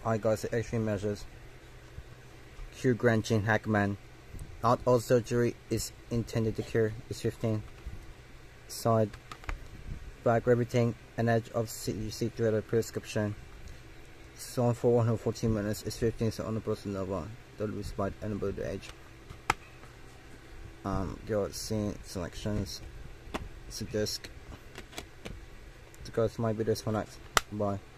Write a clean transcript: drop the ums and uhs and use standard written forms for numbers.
I got the extreme measures. Hugh Grant, Gene Hackman. Not all surgery is intended to cure. Is 15. Side. Back everything. An edge of seat dreaded prescription. So for 114 minutes is 15. So on the person over. Don't lose by anybody the edge. Got scene selections. Suggest to go to my videos for next. Bye.